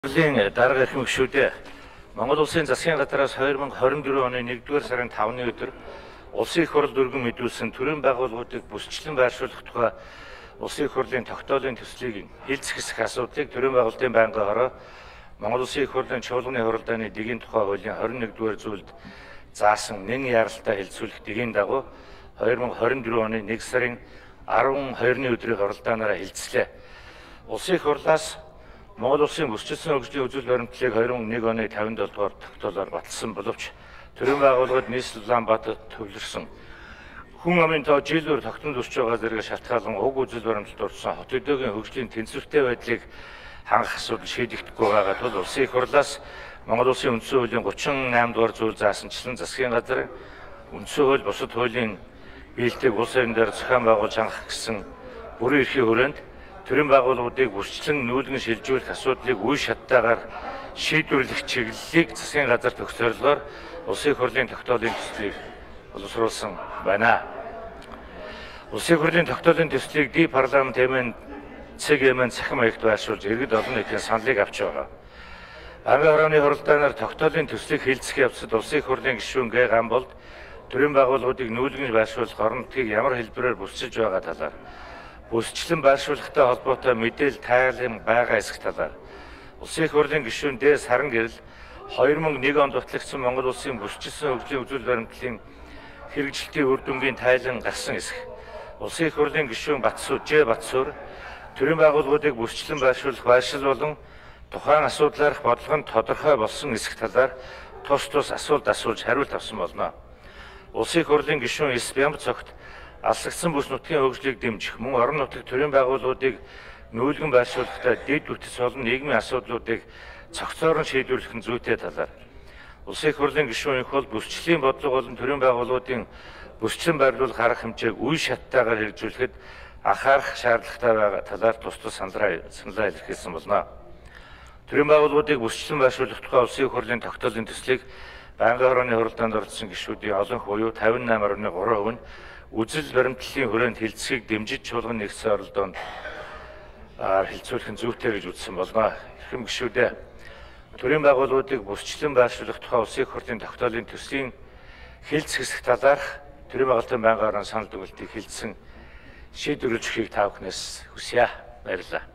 Дарга их мэгшүүдээ Монгол улсын засгийн газраас 2024 оны 1-р сарын 5-ны өдөр улсын их хурл дүргэн мэдүүлсэн төрийн байгууллагуудыг бүсчлэн байршуулах тухай улсын их хурлын тогтоолын төслийг хэлцэх асуудлыг төрийн байгуулалтын байнгын хороо Монгол улсын их хурлын чуулганы хуралдааны дэгийн тухай хуулийн 21-р зүйлд заасан нэн яралтай хэлцүүлэх дэгийн дагуу 2024 оны 1 сарын 12-ны өдрийн хуралдаанаараа хэлцлээ. Улсын их хурлаас Монгол улсын бүсчилсэн хөгжлийн үзэл баримтлалыг 2001 оны 57 дугаар тогтоолоор баталсан боловч төрийн байгууллагад нийслэл Улаанбаатарт төвлөрсөн хүн амын тоо жилээр тогтмол өсч байгаа зэрэг шалтгаалan уг үзэл баримталд орсон хот өдөөгийн хөгжлийн тэнцвэртэй байдлыг хангах асуудал шийдэгдэхгүй байгаа тул улсын их хурлаас Монгол улсын үндсэн хуулийн 38 дугаар зүйл заасанчлан засгийн газар үндсэн хууль бусад хуулийн биелдэг улс орн дээр зохион байгуулж хангах гэсэн бүрэн эрхийн хүрээнд төрийн байгууллагуудыг бүрчлэн нүүлгэн шилжүүлэх асуудлыг үе шаттайгаар шийдвэрлэх чиглэлийг засгийн газар төгсөрлөөр улсын их хурлын тогтоолын төслийг боловсруулсан байна. Улсын их хурлын тогтоолын төслийг ди парламент хэмээн цахим маягт байршуулж иргэд олон нийтийн саналыг авч байгаа. Арга хорооны хуралдаанаар тогтоолын төслийг хэлцэх явцад улсын их хурлын гишүүн Г. Гамболд төрийн байгууллагуудыг нүүлгэн байршуулах орон нутгийг ямар хэлбэрээр бүсчилж байгаа талаар бүсчлэн байршуулахтай холбоотой мэдээлэл тайлан байгаа эсэх талаар улсын их хурлын гишүүн Д. Саран гэрэл 2001 онд батлагдсан Монгол улсын бүсчилсэн хөгжлийн үзэл баримтлалын хэрэгжилтийн үр дүнгийн тайлан гарсан эсэх улсын их хурлын гишүүн Ж. Батсуур төрийн байгууллагуудыг бүсчлэн байршуулах байршил болон тухайн асуудлаарх бодлого нь тодорхой болсон эсэх талаар тус асуулт асууж хариулт авсан болно. Улсын их хурлын гишүүн С. Бямб цогт алсагдсан бүс нутгийн хөгжлийг дэмжих мөн орон нутгийн төрийн байгууллагуудыг нүүлгэн байршуулахдаа дэд үтс олон нийгмийн асуудлуудыг цогцоор нь шийдвэрлэх нь зүйтэй талаар улсын их хурлын гишүүн их бол бүсчлийн бодлого болон төрийн байгууллагуудын бүсчлэн байрлуулах арга хэмжээг үе шаттайгаар хэрэгжүүлэхэд анхаарах шаардлагатай байгаа талаар тус саналаа илэрхийлсэн болно. Төрийн байгууллагуудыг бүсчлэн байршуулах тухай улсын их хурлын тогтоолын төслийг байнгын хорооны хуралдаанд оролцсон гишүүдийн олонх буюу 58.3% нь үзэл баримтлалын хүрээнд хэлцгийг дэмжиж чуулган нэгдсэн оролдоонд хэлцүүлэх нь зүйтэй гэж үзсэн болно. Ихэм гишүүдээ төрийн байгууллагуудыг бүсчлэн байршуулах тухай улсын их хурлын тогтоолын төслийн хэлц хэсэг талаарх төрийн байгуулалтын байнгын орон санал дүгнэлтийг хэлсэн шийдвэрлэж өгөхийг та бүхнээс хүсье. Баярлалаа.